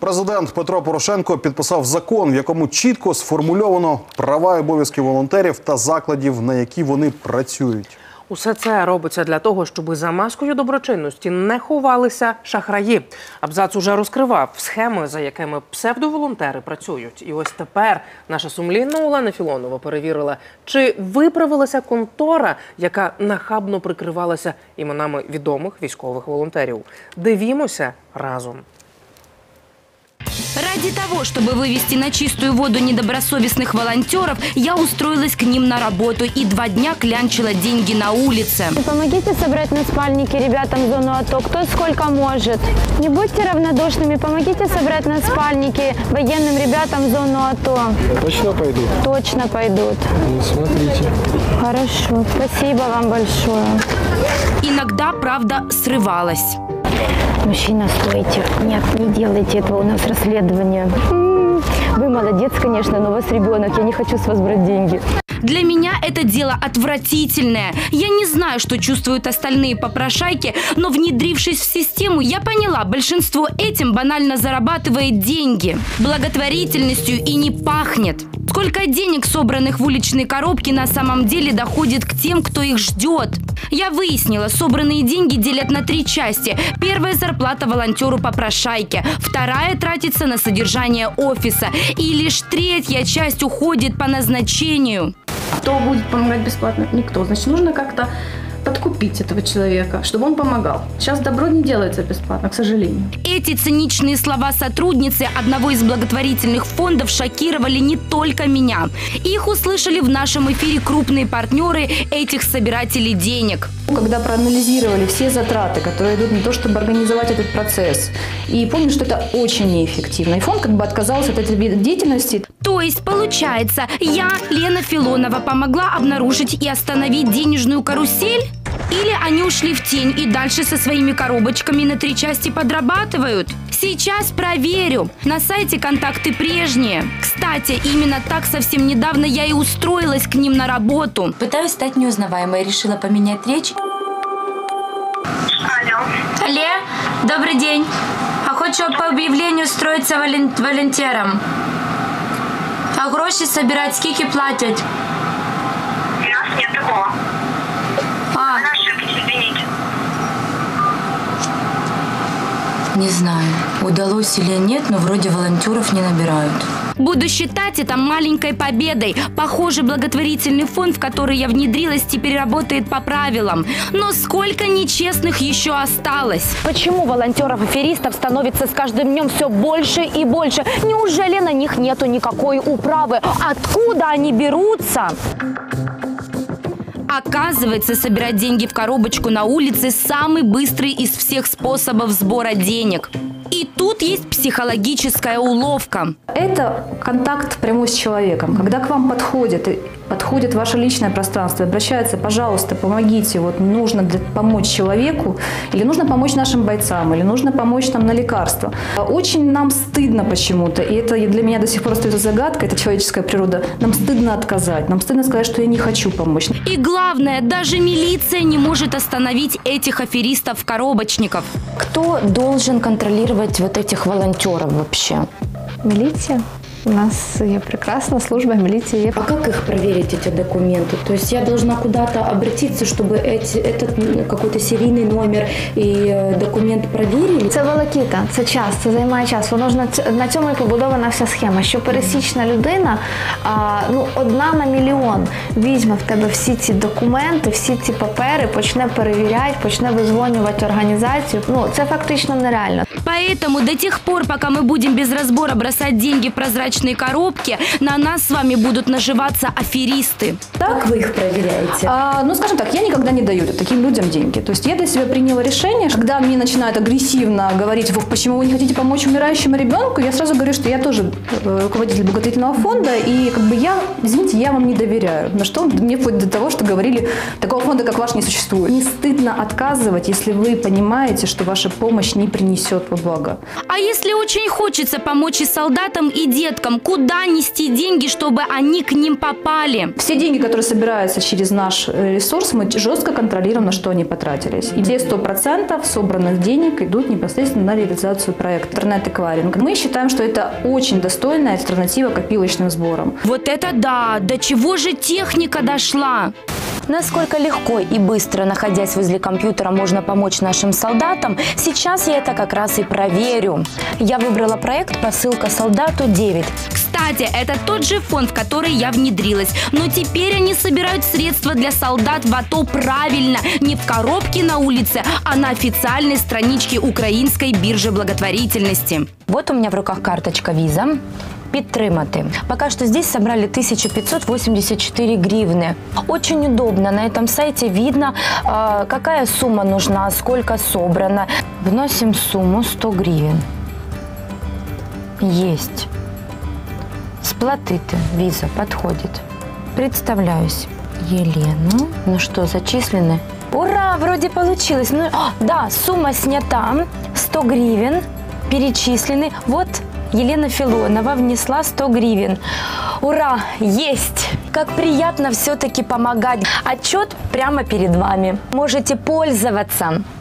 Президент Петро Порошенко підписав закон, в якому чітко сформульовано права і обов'язки волонтерів та закладів, на які вони працюють. Усе це робиться для того, щоб за маскою доброчинності не ховалися шахраї. Абзац уже розкривав схеми, за якими псевдоволонтери працюють. І ось тепер наша сумлінна Олена Філонова перевірила, чи виправилася контора, яка нахабно прикривалася іменами відомих військових волонтерів. Дивімося разом. Ради того, чтобы вывести на чистую воду недобросовестных волонтеров, я устроилась к ним на работу и 2 дня клянчила деньги на улице. Помогите собрать на спальники ребятам в зону АТО, кто сколько может. Не будьте равнодушными, помогите собрать на спальники военным ребятам в зону АТО. Точно пойдут? Точно пойдут. Ну, смотрите. Хорошо, спасибо вам большое. Иногда, правда, срывалась. Мужчина, стойте. Нет, не делайте этого, у нас расследование. Вы молодец, конечно, но у вас ребенок, я не хочу с вас брать деньги. Для меня это дело отвратительное. Я не знаю, что чувствуют остальные попрошайки, но внедрившись в систему, я поняла, большинство этим банально зарабатывает деньги. Благотворительностью и не пахнет. Сколько денег, собранных в уличные коробки, на самом деле доходит к тем, кто их ждет? Я выяснила, собранные деньги делят на 3 части. Первая зарплата волонтеру-попрошайке, вторая тратится на содержание офиса, и лишь 3-я часть уходит по назначению. Кто будет помогать бесплатно? Никто. Значит, нужно как-то подкупить этого человека, чтобы он помогал. Сейчас добро не делается бесплатно, к сожалению. Эти циничные слова сотрудницы одного из благотворительных фондов шокировали не только меня. Их услышали в нашем эфире крупные партнеры этих собирателей денег. Когда проанализировали все затраты, которые идут на то, чтобы организовать этот процесс, и поняли, что это очень неэффективно, и фонд как бы отказался от этой деятельности. То есть, получается, я, Лена Филонова, помогла обнаружить и остановить денежную карусель? Или они ушли в тень и дальше со своими коробочками на 3 части подрабатывают? Сейчас проверю. На сайте контакты прежние. Кстати, именно так совсем недавно я и устроилась к ним на работу. Пытаюсь стать неузнаваемой. Решила поменять речь. Алле, добрый день. А хочу по объявлению устроиться волонтером. А гроши собирать, скільки платять? У нас нет такого. А, Извините. Не знаю, удалось или нет, но вроде волонтеров не набирают. буду считать это маленькой победой. Похоже, благотворительный фонд, в который я внедрилась, теперь работает по правилам. Но сколько нечестных еще осталось? Почему волонтеров-аферистов становится с каждым днем все больше и больше? Неужели на них нету никакой управы? Откуда они берутся? Оказывается, собирать деньги в коробочку на улице – самый быстрый из всех способов сбора денег. И тут есть психологическая уловка. Это контакт прямой с человеком. Когда к вам подходит ваше личное пространство, обращается, пожалуйста, помогите, вот нужно помочь человеку, или нужно помочь нашим бойцам, или нужно помочь нам на лекарства. Очень нам стыдно почему-то, и это для меня до сих пор остается загадкой, это человеческая природа. Нам стыдно отказать, нам стыдно сказать, что я не хочу помочь. И главное, даже милиция не может остановить этих аферистов-коробочников. Кто должен контролировать вот этих волонтеров вообще? Милиция. У нас прекрасная служба милиции. А как их проверить, эти документы? То есть я должна куда-то обратиться, чтобы этот какой-то серийный номер і документ проверили? Це волокіта, це час, це займає час. Воно ж на цьому і побудована вся схема, що пересічна людина, одна на мільйон, візьме в тебе всі ці документи, всі ці папери, почне перевіряти, почне визвонювати організацію. Це фактично нереально. Поэтому до тех пор, пока мы будем без разбора бросать деньги в прозрачные коробки, на нас с вами будут наживаться аферисты. Как вы их проверяете? Скажем так, я никогда не даю таким людям деньги. То есть я для себя приняла решение, когда мне начинают агрессивно говорить, почему вы не хотите помочь умирающему ребенку, я сразу говорю, что я тоже руководитель благотворительного фонда, и извините, я вам не доверяю. На что мне вплоть до того, что говорили, такого фонда, как ваш, не существует. Не стыдно отказывать, если вы понимаете, что ваша помощь не принесет благо. А если очень хочется помочь и солдатам, и деткам, куда нести деньги, чтобы они к ним попали? Все деньги, которые собираются через наш ресурс, мы жестко контролируем, на что они потратились. И все 100% собранных денег идут непосредственно на реализацию проекта интернет-эквайринг. Мы считаем, что это очень достойная альтернатива копилочным сборам. Вот это да! До чего же техника дошла? Насколько легко и быстро, находясь возле компьютера, можно помочь нашим солдатам, сейчас я это как раз и проверю. Я выбрала проект «Посылка солдату 9». Кстати, это тот же фонд, в который я внедрилась. Но теперь они собирают средства для солдат в АТО правильно. Не в коробке на улице, а на официальной страничке Украинской биржи благотворительности. Вот у меня в руках карточка Visa. Підтримати. Пока что здесь собрали 1584 гривны. Очень удобно. На этом сайте видно, какая сумма нужна, сколько собрано. Вносим сумму 100 гривен. Есть. Сплатити. Виза подходит. Представляюсь. Елена. Ну что, зачислены? Ура! Вроде получилось. Ну, да, сумма снята. 100 гривен. Перечислены. Вот Елена Филонова внесла 100 гривен. Ура! Есть! Как приятно все-таки помогать. Отчет прямо перед вами. Можете пользоваться.